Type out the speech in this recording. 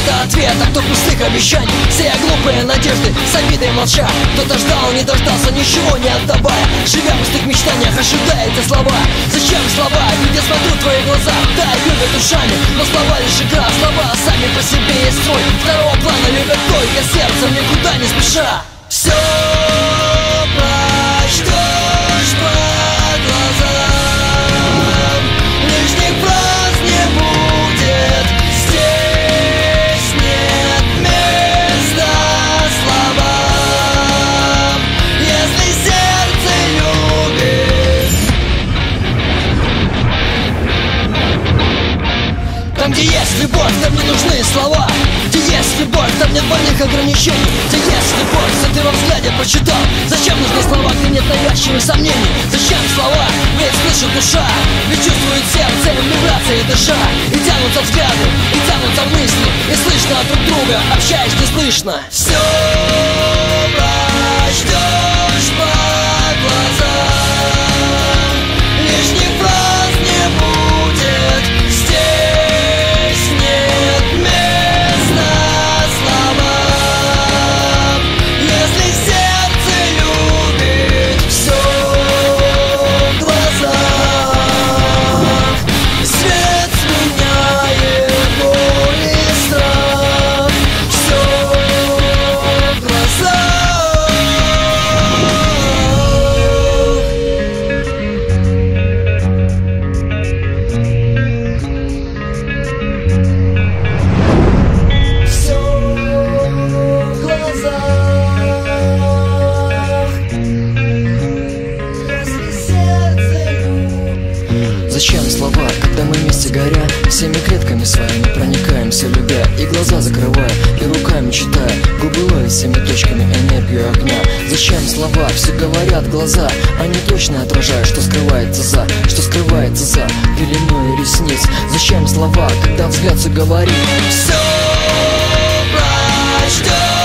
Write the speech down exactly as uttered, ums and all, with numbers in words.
вместо ответа, кто пустых обещаний, все глупые надежды с обидой молча. Кто-то ждал, не дождался, ничего не отдавая, живя в пустых мечтаниях, ожидая эти слова. Зачем слова? Ведь я смотрю в твои глаза, да, любят ушами, но слова лишь игра. Слова сами по себе есть свой, второго плана любят только сердцем, никуда не спеша. Все прочтешь по глазам, лишних фраз не будет, здесь нет места словам, если сердце любит. Там, где есть любовь, там не нужны слова. Где есть любовь, там нет больных ограничений. Где есть любовь, что ты во взгляде прочитал. Зачем нужны слова, где нет навязчивых сомнений? Зачем слова, ведь слышит душа, ведь чувствует сердце, вибрации дыша. И тянутся взгляды, и тянутся мысли, и слышно друг друга, общаясь не слышно. Все прочтешь по глазам, лишних фраз не будет, здесь нет места словам, если сердце любит. Все в глазах, свет сменяет боль и страх. Все в глазах. Все в глазах, если сердце любит. Зачем слова, когда мы вместе горя, всеми клетками своими проникаемся, любя, и глаза закрывая, и руками читая, губы ловят всеми точками энергию огня. Зачем слова, все говорят глаза, они точно отражают, что скрывается за, что скрывается за пеленой ресниц. Зачем слова, когда взгляд все говорит? Все прочтешь